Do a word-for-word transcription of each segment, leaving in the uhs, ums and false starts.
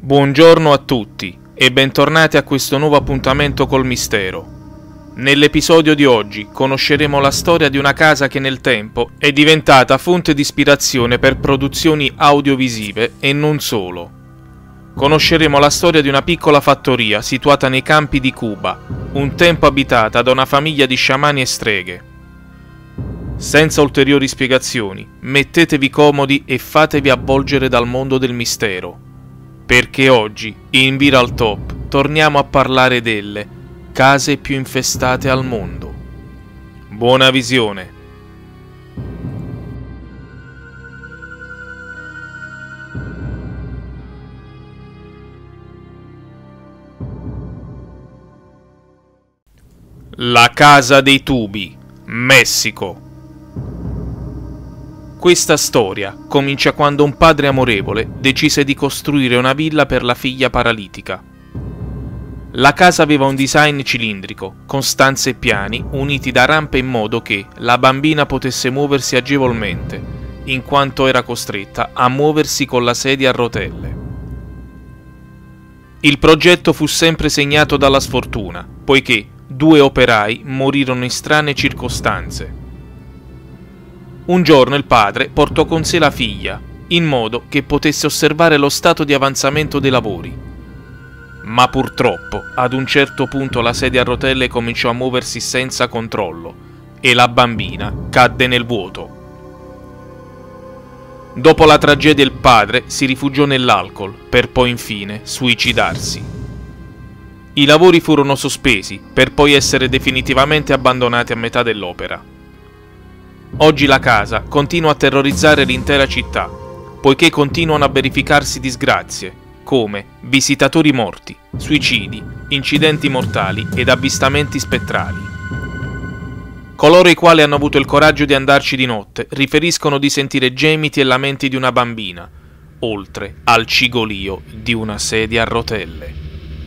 Buongiorno a tutti e bentornati a questo nuovo appuntamento col mistero. Nell'episodio di oggi conosceremo la storia di una casa che nel tempo è diventata fonte di ispirazione per produzioni audiovisive e non solo. Conosceremo la storia di una piccola fattoria situata nei campi di Cuba, un tempo abitata da una famiglia di sciamani e streghe. Senza ulteriori spiegazioni, mettetevi comodi e fatevi avvolgere dal mondo del mistero, perché oggi, in Viral Top, torniamo a parlare delle case più infestate al mondo. Buona visione! La Casa dei Tubi, Messico. Questa storia comincia quando un padre amorevole decise di costruire una villa per la figlia paralitica. La casa aveva un design cilindrico, con stanze e piani uniti da rampe in modo che la bambina potesse muoversi agevolmente, in quanto era costretta a muoversi con la sedia a rotelle. Il progetto fu sempre segnato dalla sfortuna, poiché due operai morirono in strane circostanze. Un giorno il padre portò con sé la figlia, in modo che potesse osservare lo stato di avanzamento dei lavori. Ma purtroppo, ad un certo punto la sedia a rotelle cominciò a muoversi senza controllo e la bambina cadde nel vuoto. Dopo la tragedia il padre si rifugiò nell'alcol per poi infine suicidarsi. I lavori furono sospesi per poi essere definitivamente abbandonati a metà dell'opera. Oggi la casa continua a terrorizzare l'intera città, poiché continuano a verificarsi disgrazie, come visitatori morti, suicidi, incidenti mortali ed avvistamenti spettrali. Coloro i quali hanno avuto il coraggio di andarci di notte riferiscono di sentire gemiti e lamenti di una bambina, oltre al cigolio di una sedia a rotelle.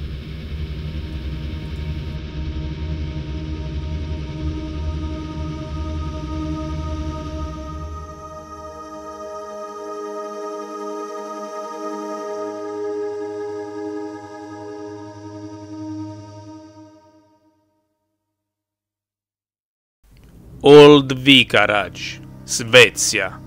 Old Vicarage, Svezia.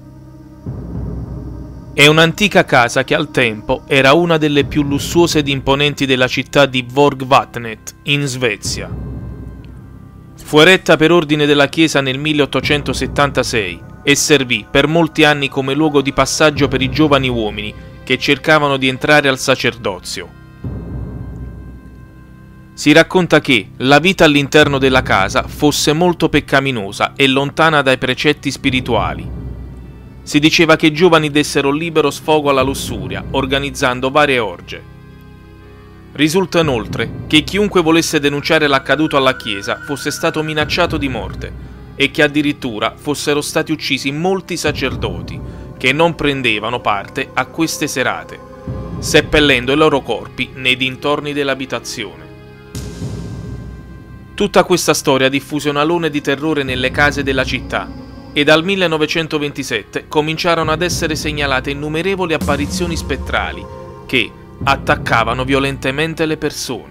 È un'antica casa che al tempo era una delle più lussuose ed imponenti della città di Vorgvatnet, in Svezia. Fu eretta per ordine della Chiesa nel milleottocentosettantasei e servì per molti anni come luogo di passaggio per i giovani uomini che cercavano di entrare al sacerdozio. Si racconta che la vita all'interno della casa fosse molto peccaminosa e lontana dai precetti spirituali. Si diceva che i giovani dessero libero sfogo alla lussuria, organizzando varie orge. Risulta inoltre che chiunque volesse denunciare l'accaduto alla Chiesa fosse stato minacciato di morte e che addirittura fossero stati uccisi molti sacerdoti che non prendevano parte a queste serate, seppellendo i loro corpi nei dintorni dell'abitazione. Tutta questa storia diffuse un alone di terrore nelle case della città e dal millenovecentoventisette cominciarono ad essere segnalate innumerevoli apparizioni spettrali che attaccavano violentemente le persone.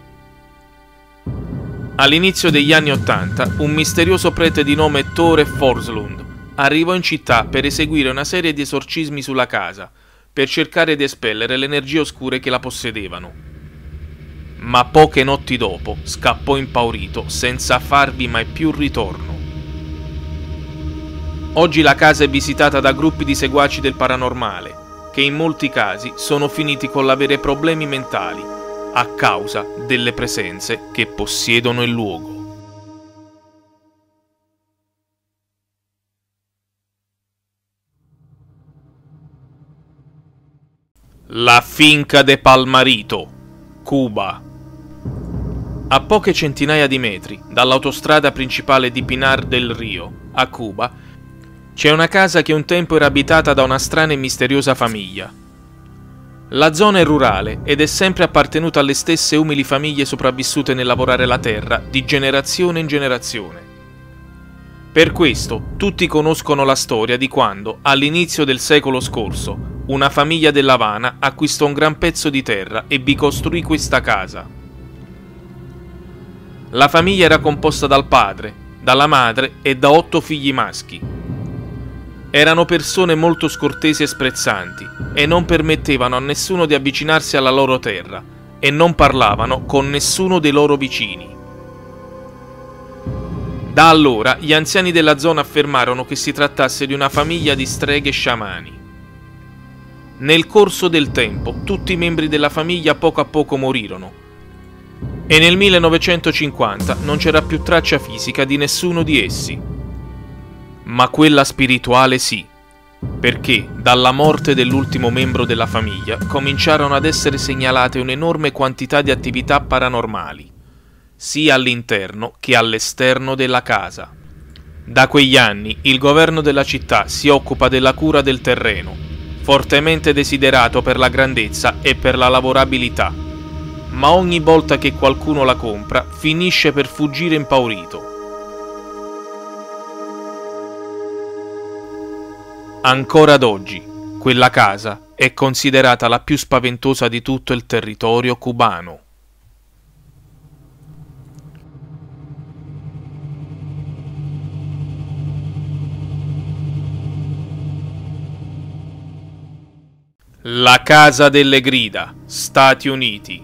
All'inizio degli anni Ottanta un misterioso prete di nome Tore Forslund arrivò in città per eseguire una serie di esorcismi sulla casa per cercare di espellere le energie oscure che la possedevano. Ma poche notti dopo scappò impaurito senza farvi mai più ritorno. Oggi la casa è visitata da gruppi di seguaci del paranormale, che in molti casi sono finiti con l'avere problemi mentali a causa delle presenze che possiedono il luogo. La Finca de Palmarito, Cuba. A poche centinaia di metri dall'autostrada principale di Pinar del Rio, a Cuba, c'è una casa che un tempo era abitata da una strana e misteriosa famiglia. La zona è rurale ed è sempre appartenuta alle stesse umili famiglie sopravvissute nel lavorare la terra di generazione in generazione. Per questo tutti conoscono la storia di quando, all'inizio del secolo scorso, una famiglia dell'Havana acquistò un gran pezzo di terra e vi costruì questa casa. La famiglia era composta dal padre, dalla madre e da otto figli maschi. Erano persone molto scortesi e sprezzanti e non permettevano a nessuno di avvicinarsi alla loro terra e non parlavano con nessuno dei loro vicini. Da allora gli anziani della zona affermarono che si trattasse di una famiglia di streghe sciamani. Nel corso del tempo tutti i membri della famiglia poco a poco morirono e nel millenovecentocinquanta non c'era più traccia fisica di nessuno di essi. Ma quella spirituale sì, perché dalla morte dell'ultimo membro della famiglia cominciarono ad essere segnalate un'enorme quantità di attività paranormali, sia all'interno che all'esterno della casa. Da quegli anni il governo della città si occupa della cura del terreno, fortemente desiderato per la grandezza e per la lavorabilità, ma ogni volta che qualcuno la compra finisce per fuggire impaurito. Ancora ad oggi, quella casa è considerata la più spaventosa di tutto il territorio cubano. La Casa delle Grida, Stati Uniti.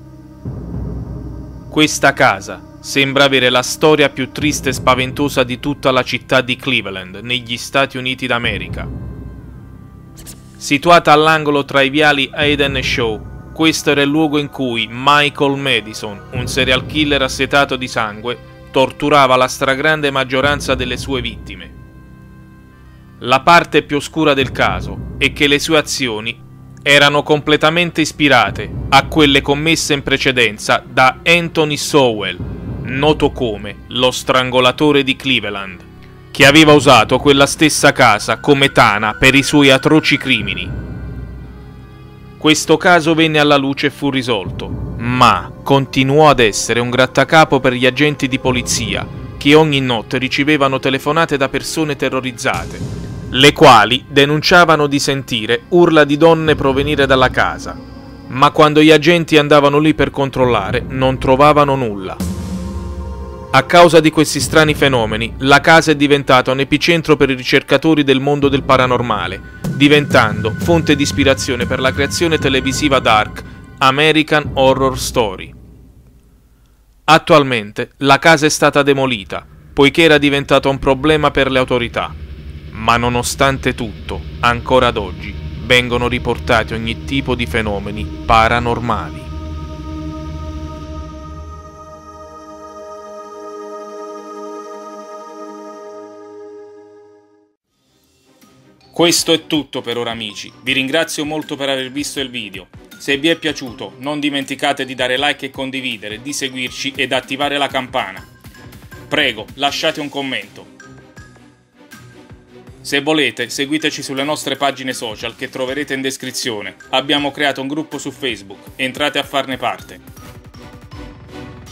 Questa casa sembra avere la storia più triste e spaventosa di tutta la città di Cleveland, negli Stati Uniti d'America. Situata all'angolo tra i viali Hayden e Shaw, questo era il luogo in cui Michael Madison, un serial killer assetato di sangue, torturava la stragrande maggioranza delle sue vittime. La parte più oscura del caso è che le sue azioni erano completamente ispirate a quelle commesse in precedenza da Anthony Sowell, noto come lo strangolatore di Cleveland, che aveva usato quella stessa casa come tana per i suoi atroci crimini. Questo caso venne alla luce e fu risolto, ma continuò ad essere un grattacapo per gli agenti di polizia, che ogni notte ricevevano telefonate da persone terrorizzate, le quali denunciavano di sentire urla di donne provenire dalla casa, ma quando gli agenti andavano lì per controllare non trovavano nulla. A causa di questi strani fenomeni, la casa è diventata un epicentro per i ricercatori del mondo del paranormale, diventando fonte di ispirazione per la creazione televisiva dark American Horror Story. Attualmente la casa è stata demolita, poiché era diventata un problema per le autorità. Ma nonostante tutto, ancora ad oggi, vengono riportati ogni tipo di fenomeni paranormali. Questo è tutto per ora amici, vi ringrazio molto per aver visto il video. Se vi è piaciuto non dimenticate di dare like e condividere, di seguirci ed attivare la campana. Prego, lasciate un commento. Se volete, seguiteci sulle nostre pagine social che troverete in descrizione. Abbiamo creato un gruppo su Facebook, entrate a farne parte.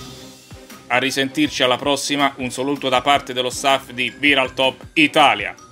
A risentirci alla prossima, un saluto da parte dello staff di Viral Top Italia.